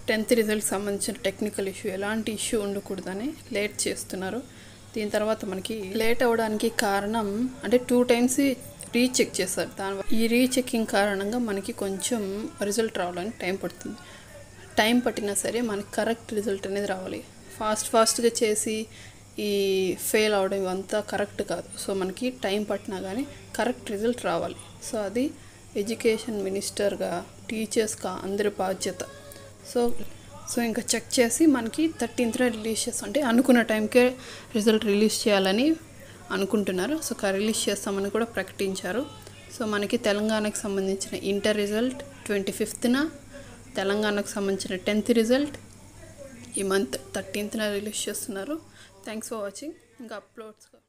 10th result సంబంధించిన technical issue ఎలాంటి issue ఉండకూడదని లేట్ చేస్తున్నారు. దీని తర్వాత మనకి లేట్ అవ్వడానికి కారణం అంటే 2 టైమ్స్ రీచెక్ చేస్తారు. ఈ రీచెకింగ్ కారణంగా మనకి కొంచెం రిజల్ట్ రావడానికి టైం పడుతుంది. టైం పట్టినా సరే మనకి కరెక్ట్ రిజల్ట్ అనేది రావాలి. ఫాస్ట్గా చేసి ఈ ఫెయిల్ అవడం ఇవంతా కరెక్ట్ కాదు. సో మనకి టైం పట్టినా కానీ కరెక్ట్ రిజల్ట్ రావాలి. సో అది ఎడ్యుకేషన్ మినిస్టర్గా టీచర్స్గా అందరి బాధ్యత. సో ఇంకా చెక్ చేసి మనకి 13th రిలీజ్ చేస్తాం. అంటే అనుకున్న టైంకే రిజల్ట్ రిలీజ్ చేయాలని అనుకుంటున్నారు. సో రిలీజ్ చేస్తామని కూడా ప్రకటించారు. సో మనకి తెలంగాణకు సంబంధించిన ఇంటర్ రిజల్ట్ 25th, తెలంగాణకు సంబంధించిన 10th రిజల్ట్ ఈ మంత్ 13th రిలీజ్ చేస్తున్నారు. Thanks for watching. ఇంకా అప్లోడ్స్